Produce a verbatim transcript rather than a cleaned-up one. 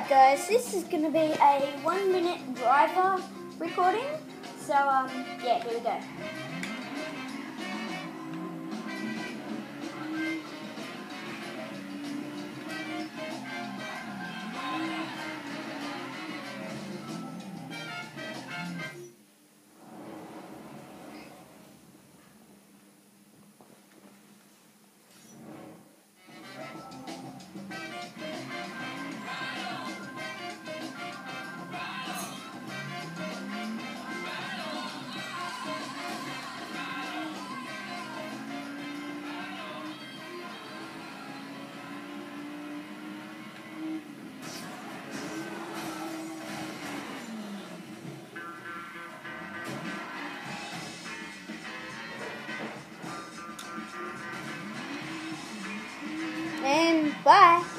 Alright guys, this is going to be a one minute driver recording. So um, yeah, here we go. And bye.